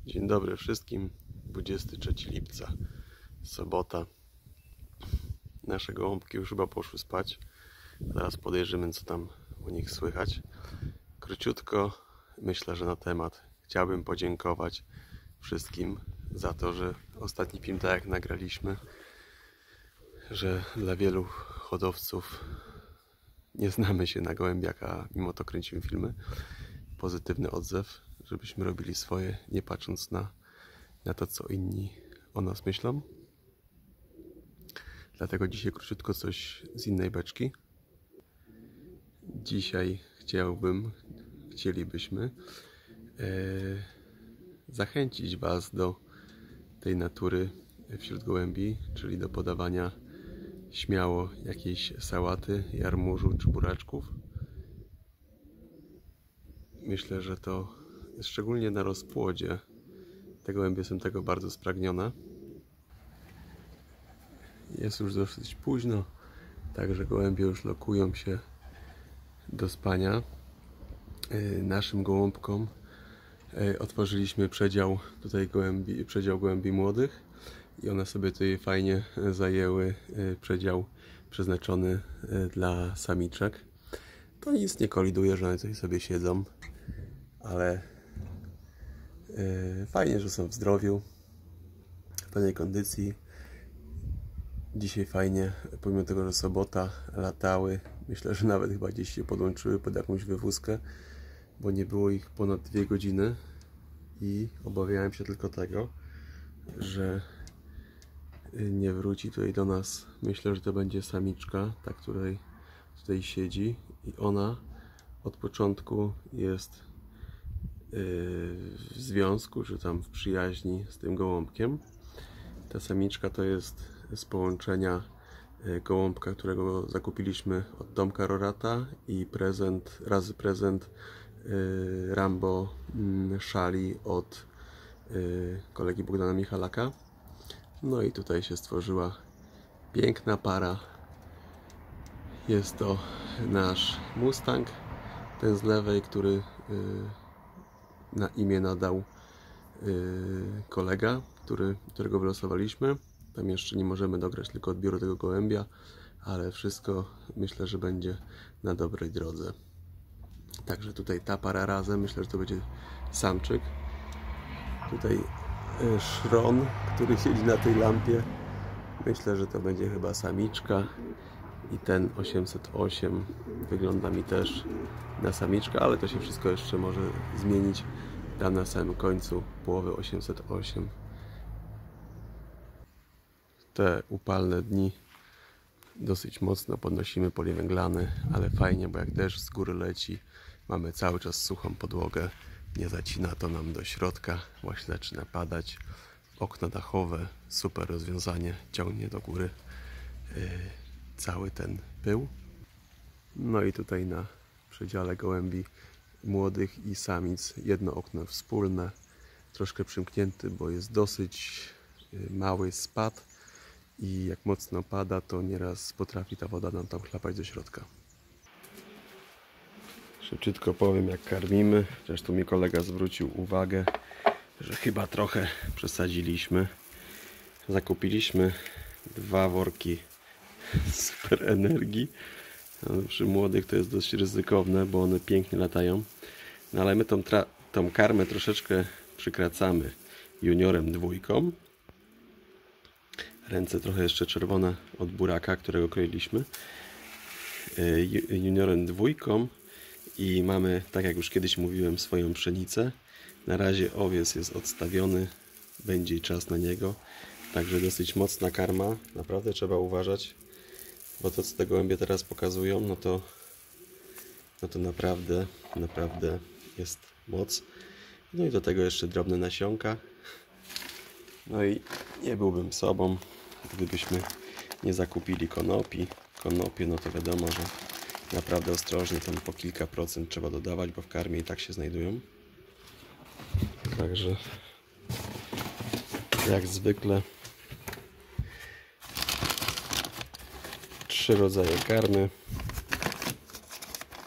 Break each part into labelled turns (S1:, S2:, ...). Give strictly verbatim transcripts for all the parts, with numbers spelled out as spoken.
S1: Dzień dobry wszystkim. dwudziestego trzeciego lipca, sobota. Nasze gołąbki już chyba poszły spać. Zaraz podejrzymy, co tam u nich słychać. Króciutko, myślę, że na temat. Chciałbym podziękować wszystkim za to, że ostatni film, tak jak nagraliśmy, że dla wielu hodowców nie znamy się na gołębiach, a mimo to kręcimy filmy. Pozytywny odzew, żebyśmy robili swoje, nie patrząc na, na to, co inni o nas myślą. Dlatego dzisiaj króciutko coś z innej beczki. Dzisiaj chciałbym, chcielibyśmy e, zachęcić Was do tej natury wśród gołębi, czyli do podawania śmiało jakiejś sałaty, jarmużu czy buraczków. Myślę, że to szczególnie na rozpłodzie te gołębie są tego bardzo spragnione. Jest już dosyć późno, także gołębie już lokują się do spania. Naszym gołąbkom otworzyliśmy przedział tutaj gołębi, przedział gołębi młodych i one sobie tutaj fajnie zajęły przedział przeznaczony dla samiczek. To nic nie koliduje, że one tutaj sobie siedzą, ale fajnie, że są w zdrowiu, w pełnej kondycji. Dzisiaj fajnie, pomimo tego, że sobota, latały. Myślę, że nawet chyba gdzieś się podłączyły pod jakąś wywózkę, bo nie było ich ponad dwie godziny i obawiałem się tylko tego, że nie wróci tutaj do nas. Myślę, że to będzie samiczka, ta, której tutaj siedzi, i ona od początku jest w związku, czy tam w przyjaźni z tym gołąbkiem. Ta samiczka to jest z połączenia gołąbka, którego zakupiliśmy od Tomka Rorata, i prezent, razy prezent Rambo szali od kolegi Bogdana Michalaka. No i tutaj się stworzyła piękna para. Jest to nasz Mustang, ten z lewej, który na imię nadał kolega, który, którego wylosowaliśmy. Tam jeszcze nie możemy dograć tylko odbioru tego gołębia, ale wszystko myślę, że będzie na dobrej drodze. Także tutaj ta para razem, myślę, że to będzie samczyk. Tutaj szron, który siedzi na tej lampie, myślę, że to będzie chyba samiczka. I ten osiemset osiem wygląda mi też na samiczkę, ale to się wszystko jeszcze może zmienić tam na samym końcu połowy osiemset osiem. Te upalne dni dosyć mocno podnosimy polie węglane, ale fajnie, bo jak deszcz z góry leci, mamy cały czas suchą podłogę, nie zacina to nam do środka, właśnie zaczyna padać. Okna dachowe, super rozwiązanie, ciągnie do góry yy, cały ten pył. No i tutaj na przedziale gołębi młodych i samic jedno okno wspólne, troszkę przymknięty, bo jest dosyć mały spad i jak mocno pada, to nieraz potrafi ta woda nam tam chlapać do środka. Szybciutko powiem, jak karmimy. Zresztą mi kolega zwrócił uwagę, że chyba trochę przesadziliśmy. Zakupiliśmy dwa worki super energii. No, przy młodych to jest dość ryzykowne, bo one pięknie latają. No, ale my tą, tą karmę troszeczkę przykracamy juniorem dwójką. Ręce trochę jeszcze czerwone od buraka, którego kroiliśmy. Juniorem dwójką i mamy, tak jak już kiedyś mówiłem, swoją pszenicę. Na razie owiec jest odstawiony, będzie czas na niego. Także dosyć mocna karma, naprawdę trzeba uważać, bo to, co te gołębie teraz pokazują, no to, no to naprawdę, naprawdę jest moc. No i do tego jeszcze drobne nasionka. No i nie byłbym sobą, gdybyśmy nie zakupili konopi. Konopie, no to wiadomo, że naprawdę ostrożnie, tam po kilka procent trzeba dodawać, bo w karmie i tak się znajdują. Także jak zwykle trzy rodzaje karmy.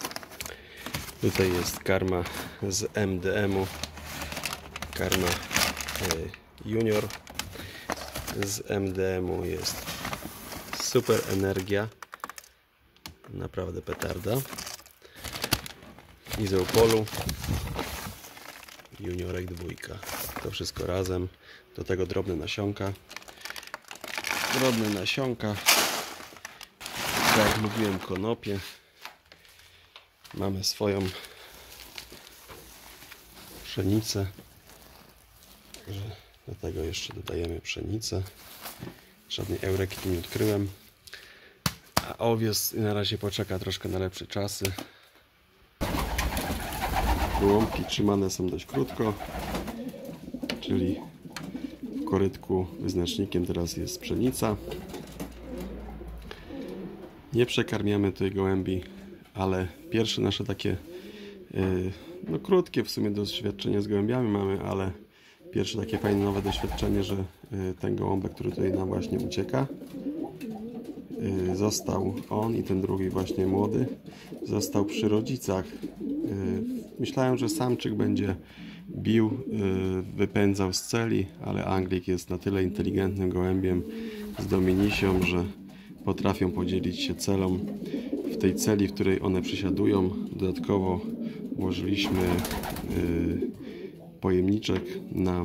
S1: Tutaj jest karma z M D M-u, karma Junior z M D M-u jest super energia, naprawdę petarda. I z Eupolu Juniorek dwójka. To wszystko razem. Do tego drobne nasionka. Drobne nasionka. Tak jak mówiłem, konopie. Mamy swoją pszenicę. Do tego jeszcze dodajemy pszenicę. Żadnej eureki tu nie odkryłem. A owiec na razie poczeka troszkę na lepsze czasy. Gołąbki trzymane są dość krótko, czyli w korytku wyznacznikiem teraz jest pszenica. Nie przekarmiamy tej gołębi, ale pierwsze nasze takie no krótkie w sumie doświadczenie z gołębiami mamy, ale pierwsze takie fajne nowe doświadczenie, że ten gołąbek, który tutaj nam właśnie ucieka, został on i ten drugi właśnie młody został przy rodzicach. Myślałem, że samczyk będzie bił, wypędzał z celi, ale Anglik jest na tyle inteligentnym gołębiem z Dominisią, że potrafią podzielić się celą w tej celi, w której one przysiadują. Dodatkowo włożyliśmy pojemniczek na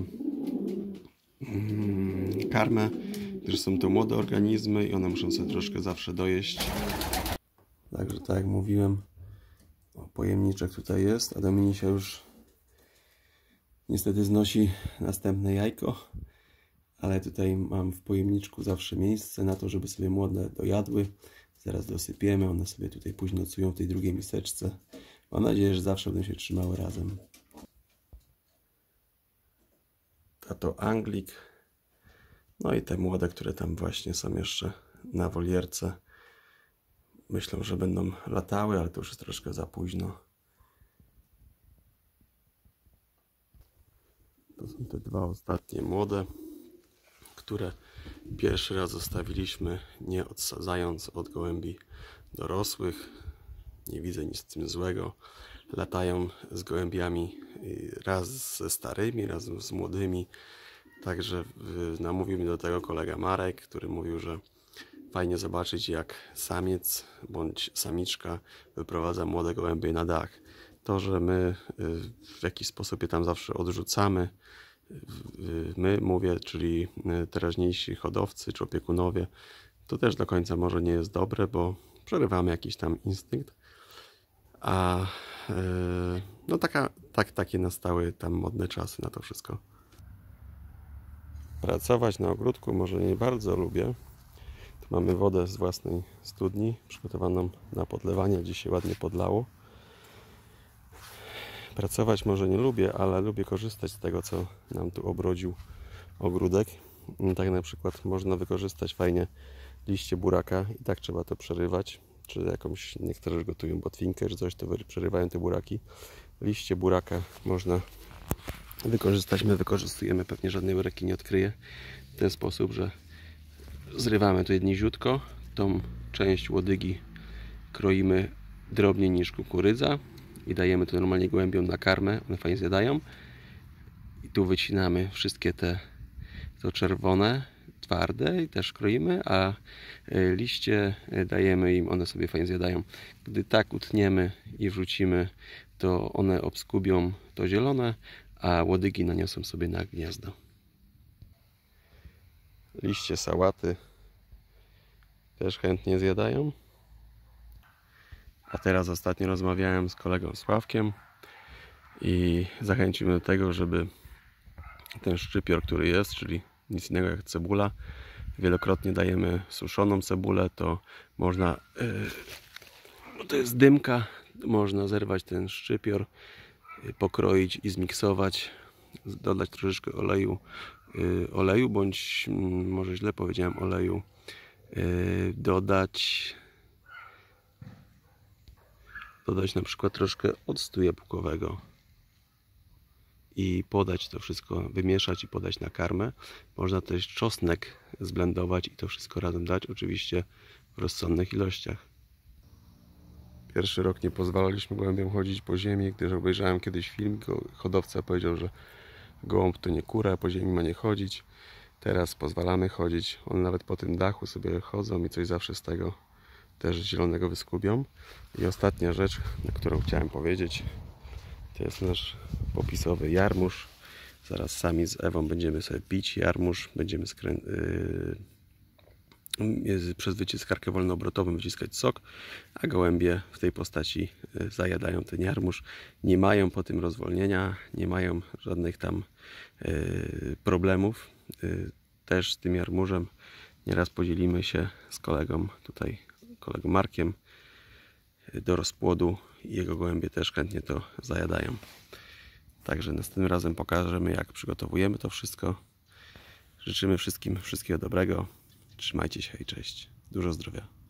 S1: karmę, gdyż są to młode organizmy i one muszą sobie troszkę zawsze dojeść. Także tak jak mówiłem, pojemniczek tutaj jest, a Dominisia już niestety znosi następne jajko, ale tutaj mam w pojemniczku zawsze miejsce na to, żeby sobie młode dojadły. Zaraz dosypiemy, one sobie tutaj później nocują w tej drugiej miseczce. Mam nadzieję, że zawsze będą się trzymały razem. A to Anglik. No i te młode, które tam właśnie są jeszcze na wolierce. Myślę, że będą latały, ale to już jest troszkę za późno. To są te dwa ostatnie młode, które pierwszy raz zostawiliśmy, nie odsadzając od gołębi dorosłych. Nie widzę nic z tym złego. Latają z gołębiami raz ze starymi, raz z młodymi. Także namówił mnie do tego kolega Marek, który mówił, że fajnie zobaczyć, jak samiec bądź samiczka wyprowadza młode gołębie na dach. To, że my w jakiś sposób je tam zawsze odrzucamy, my mówię, czyli teraźniejsi hodowcy czy opiekunowie, to też do końca może nie jest dobre, bo przerywamy jakiś tam instynkt. A no taka, tak, takie nastały tam modne czasy na to wszystko. Pracować na ogródku może nie bardzo lubię. Tu mamy wodę z własnej studni, przygotowaną na podlewanie. Dzisiaj ładnie podlało. Pracować może nie lubię, ale lubię korzystać z tego, co nam tu obrodził ogródek. Tak na przykład można wykorzystać fajnie liście buraka i tak trzeba to przerywać. Czy jakąś, niektórzy gotują botwinkę, czy coś, to przerywają te buraki. Liście buraka można wykorzystać. My wykorzystujemy, pewnie żadnej buraki nie odkryje, w ten sposób, że zrywamy tu niziutko, tą część łodygi kroimy drobniej niż kukurydza i dajemy to normalnie gołębiom na karmę, one fajnie zjadają. I tu wycinamy wszystkie te to czerwone, twarde i też kroimy, a liście dajemy im, one sobie fajnie zjadają. Gdy tak utniemy i wrzucimy, to one obskubią to zielone, a łodygi naniosą sobie na gniazdo. Liście sałaty też chętnie zjadają. A teraz ostatnio rozmawiałem z kolegą Sławkiem i zachęcił mnie do tego, żeby ten szczypior, który jest, czyli nic innego jak cebula, wielokrotnie dajemy suszoną cebulę, to można, yy, to jest dymka, można zerwać ten szczypior, yy, pokroić i zmiksować, dodać troszeczkę oleju, yy, oleju bądź, yy, może źle powiedziałem, oleju, yy, dodać dodać na przykład troszkę octu jabłkowego i podać to wszystko, wymieszać i podać na karmę. Można też czosnek zblendować i to wszystko razem dać, oczywiście w rozsądnych ilościach. Pierwszy rok nie pozwalaliśmy gołębiom chodzić po ziemi, gdyż obejrzałem kiedyś film, hodowca powiedział, że Gołąb to nie kura, po ziemi ma nie chodzić. Teraz pozwalamy chodzić. One nawet po tym dachu sobie chodzą i coś zawsze z tego też zielonego wyskubią. I ostatnia rzecz, na którą chciałem powiedzieć, to jest nasz popisowy jarmuż. Zaraz sami z Ewą będziemy sobie pić jarmuż, będziemy skrę... yy... przez wyciskarkę wolnoobrotową wyciskać sok, a gołębie w tej postaci zajadają ten jarmuż. Nie mają po tym rozwolnienia, nie mają żadnych tam yy, problemów. Yy, też z tym jarmużem nieraz podzielimy się z kolegą, tutaj kolegą Markiem, do rozpłodu i jego gołębie też chętnie to zajadają. Także następnym razem pokażemy, jak przygotowujemy to wszystko. Życzymy wszystkim wszystkiego dobrego. Trzymajcie się i cześć. Dużo zdrowia.